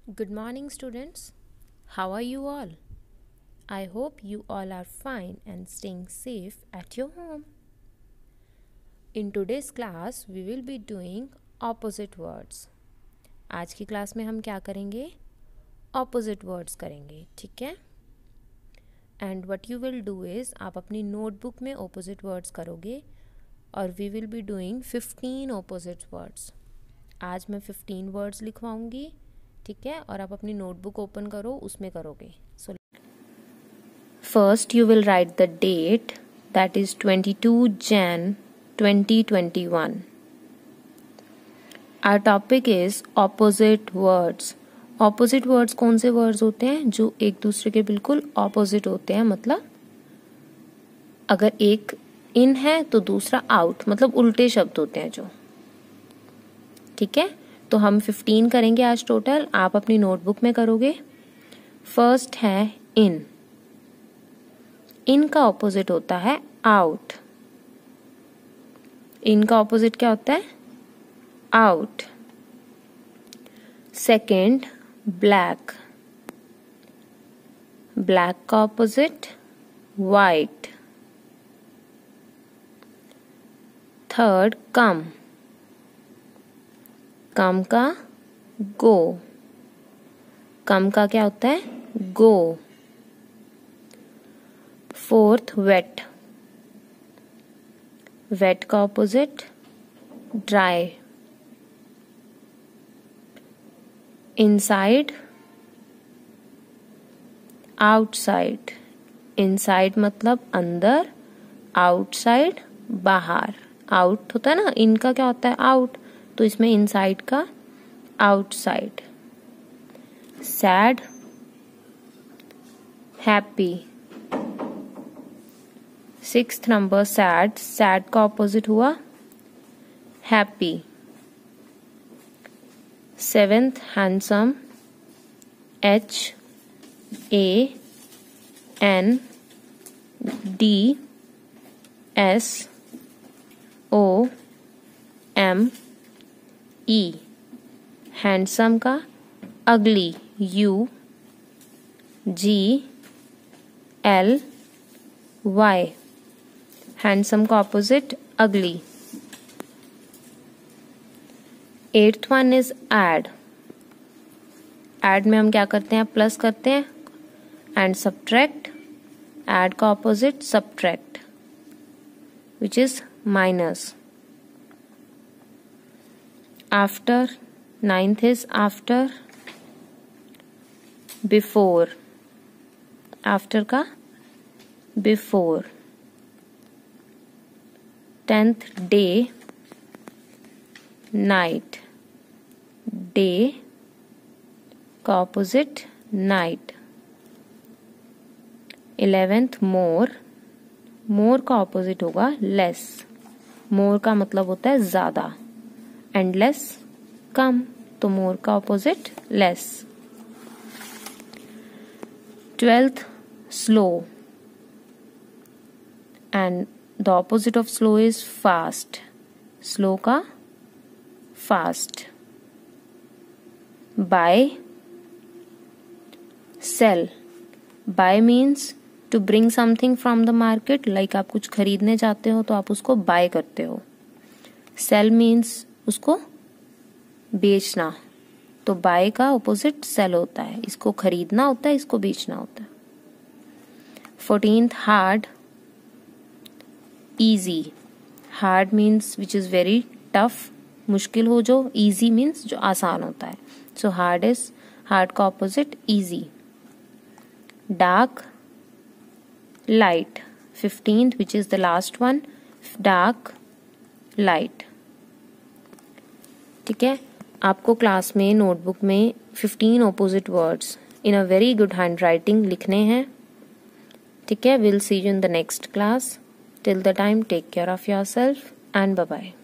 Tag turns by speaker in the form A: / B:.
A: Good morning, students. How are you all? I hope you all are fine and staying safe at your home. In today's class, we will be doing opposite words. आज की class में हम क्या करेंगे? Opposite words करेंगे, ठीक है? And what you will do is, आप अपनी नोटबुक में opposite words करोगे और we will be doing 15 opposite words. आज मैं 15 वर्ड्स लिखवाऊंगी, ठीक है? और आप अपनी नोटबुक ओपन करो, उसमें करोगे. So first you will write the date, that is 22 Jan 2021. Our topic is opposite words. Opposite words कौन से वर्ड्स होते हैं? जो एक दूसरे के बिल्कुल ऑपोजिट होते हैं. मतलब अगर एक इन है तो दूसरा आउट, मतलब उल्टे शब्द होते हैं जो, ठीक है? तो हम 15 करेंगे आज टोटल. आप अपनी नोटबुक में करोगे. फर्स्ट है इन. इन का ऑपोजिट होता है आउट. इन का ऑपोजिट क्या होता है? आउट. Second black. ब्लैक का opposite white. Third come. Come का गो. कम का क्या होता है? गो. Fourth wet. वेट का opposite dry. Inside outside. Inside मतलब अंदर, आउटसाइड बाहर. आउट होता है ना, इनका क्या होता है? आउट. तो इसमें इनसाइड का outside. Sad happy. Sixth number sad. Sad का ऑपोजिट हुआ happy. Seventh handsome. HANDSOME. Handsome का अगली UGLY. हैंडसम का opposite ugly. Eighth one is add. Add में हम क्या करते हैं? प्लस करते हैं. And subtract. एड का opposite subtract, which is minus. After. Ninth is after. Before. After का before. Tenth day night. Day का opposite night. 11th more. More का ऑपोजिट होगा लेस. मोर का मतलब होता है ज्यादा एंड लेस कम, तो मोर का opposite less. 12th slow. And the opposite of slow is fast. Slow का fast. Buy sell. Buy means to bring something from the market. Like आप कुछ खरीदने जाते हो तो आप उसको बाय करते हो. सेल मीन्स उसको बेचना. तो बाय का ऑपोजिट सेल होता है. इसको खरीदना होता है, इसको बेचना होता है. 14th hard. Easy. Hard means which is very tough, मुश्किल हो जो. इजी मीन्स जो आसान होता है. सो हार्ड इज, हार्ड का opposite easy. Dark light. 15th which is the last one. Dark light. ठीक है? आपको क्लास में नोटबुक में 15 opposite words in a very good hand writing लिखने हैं. ठीक है? Will see you in the next class. Till the time, take care of yourself and bye bye.